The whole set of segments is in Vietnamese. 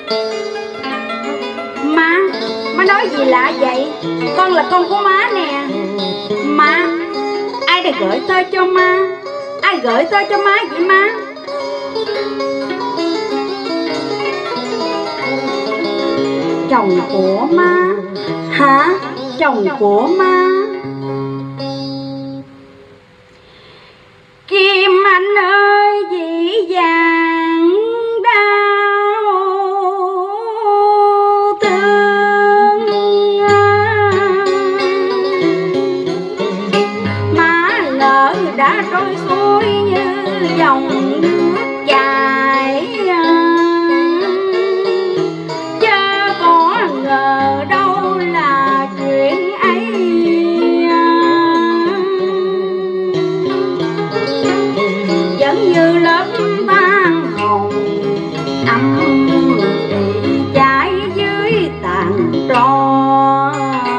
Má nói gì lạ vậy? Con là con của má nè. Má, ai đã gửi thơ cho má? Ai gửi thơ cho má vậy má? Chồng của má. Hả? Chồng của má. Kim Anh ơi dĩ dàng đau thương, má lỡ đã trôi xuôi như dòng nước chảy, chớ có ngờ đâu là chuyện ấy. Vẫn như lớp than hồng âm ỉ cháy dưới tàn tro,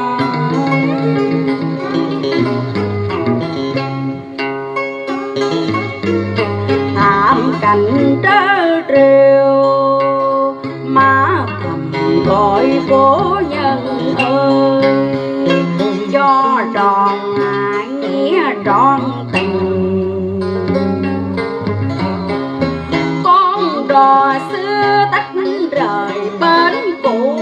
thảm cảnh trớ trêu má thầm gọi cố nhân ơi, cho tròn nghĩa trọn tình. Đò xưa tách rời bến cũ,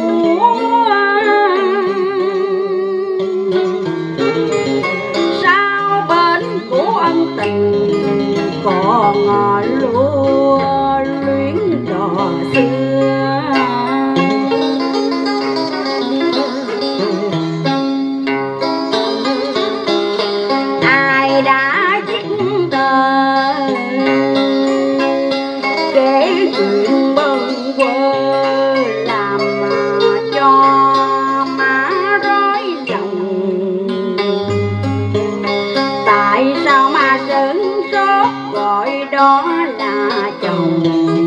sao bến cũ ân tình còn lúa luyến đò xưa. Ai đã viết tờ kể chuyện bâng quơ làm cho má rối lòng? Tại sao má sửng sốt gọi đó là chồng?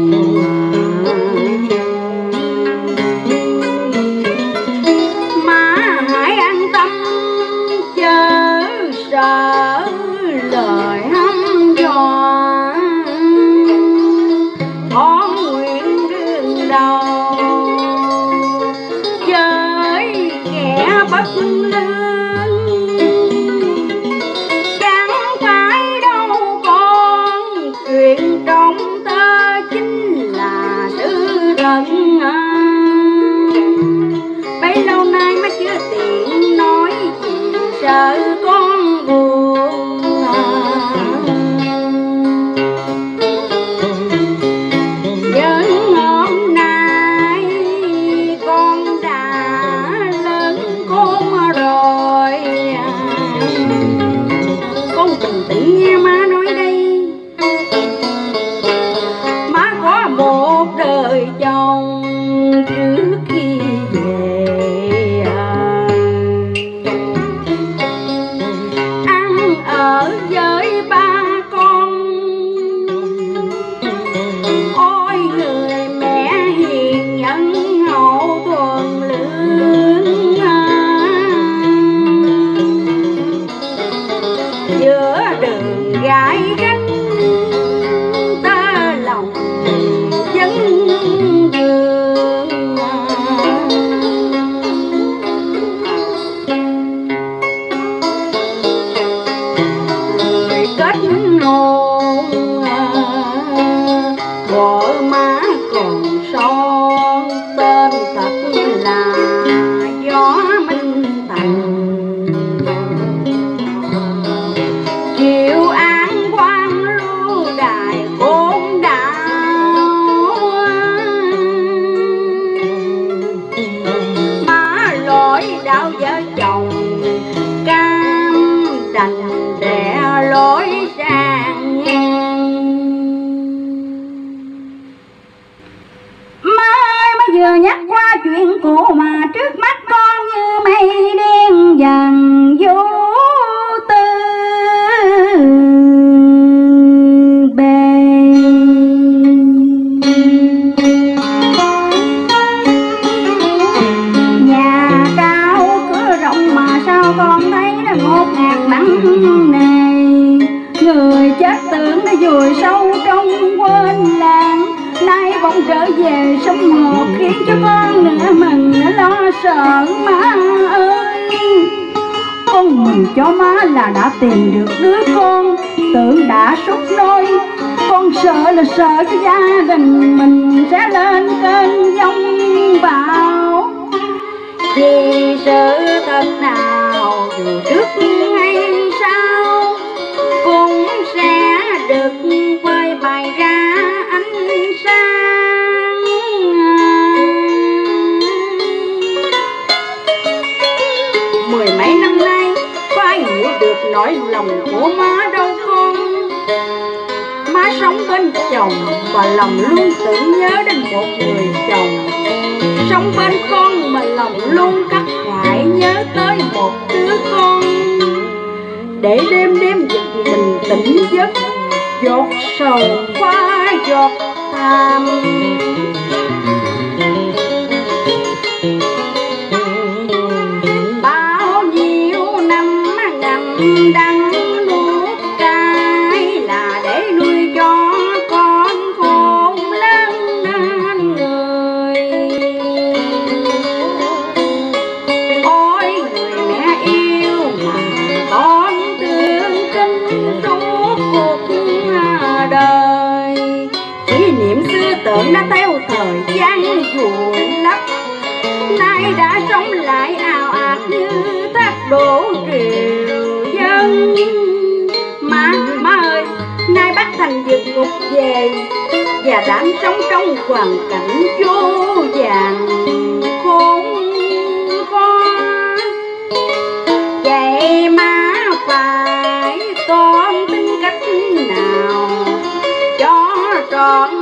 Má hãy an tâm chớ sợ lời hăm dò, con nguyện đương đầu chơi kẻ bất lương. Chẳng phải đâu con, chuyện trong thơ chính là sự thật. Bấy lâu nay má chưa tiện nói gì, sợ con buồn. Vẫn hôm nay con đã lớn khôn rồi, con bình tĩnh nghe má nói đây. Má có một đời chồng trước khi về, ăn ở với ba con. Ôi người mẹ hiền nhân hậu thuần lương, giữa đường gái gánh ta lòng dân dương. Người kết hôn vợ má còn son, tên thật là Gió Minh Thành. Chịu án quan lưu đài khôn đạo, má lỗi đạo vợ chồng cam đành đẻ lối sang ngang. Má ơi, má vừa nhắc qua chuyện cũ mà trước mắt con như mây đen dần vô tư bề. Nhà cao cửa rộng mà sao con thấy nó ngột ngạt nặng nề. Người chết tưởng đã vùi sâu trong quên làng, nay bỗng con trở về sông ngọt khiến cho con nửa mừng nửa lo sợ má ơi. Con mừng cho má là đã tìm được đứa con, tưởng đã sút nôi. Con sợ là sợ cho gia đình mình sẽ lên cơn giông bão. Vì sự thật nào dù trước hay sau cũng sẽ được phơi bày ra ánh sáng. Mười mấy năm nay có ai hiểu được nỗi lòng của má đâu con. Má sống bên chồng và lòng luôn tưởng nhớ đến một người chồng. Sống bên con mà lòng luôn khắc khoải nhớ tới một đứa con. Để đêm đêm giật mình tỉnh giấc, giọt sầu qua giọt tham. Bao nhiêu năm ngậm đắng nuốt cay là để nuôi cho con khôn lớn nên người. Ôi người mẹ yêu mà con thương kính suốt cuộc đời. Kỷ niệm xưa tưởng đã theo thời gian vùi lấp, nay đã sống lại ào ạt như thác đổ triều dân. Má ơi, nay bác thành vượt ngục về và đang sống trong hoàn cảnh vô vàn khốn khó. Vậy má phải toan tính cách nào cho trọn